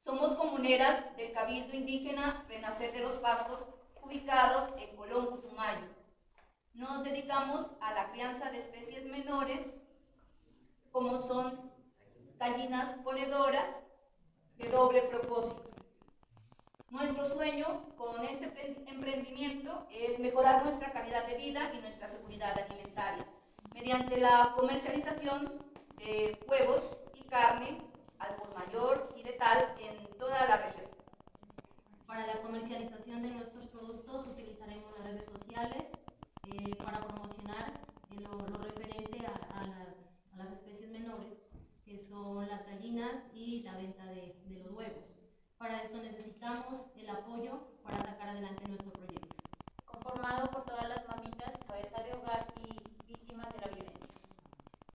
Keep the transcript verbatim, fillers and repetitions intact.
Somos comuneras del Cabildo Indígena Renacer de los Pastos, ubicados en Colón, Putumayo. Nos dedicamos a la crianza de especies menores, como son gallinas ponedoras de doble propósito. Nuestro sueño con este emprendimiento es mejorar nuestra calidad de vida y nuestra seguridad alimentaria mediante la comercialización de huevos y carne al por mayor y de tal en toda la región. Para la comercialización de nuestros productos utilizaremos las redes sociales eh, para promocionar eh, lo, lo referente a, a, las, a las especies menores, que son las gallinas y la venta de, de los huevos. Para esto necesitamos el apoyo para sacar adelante nuestro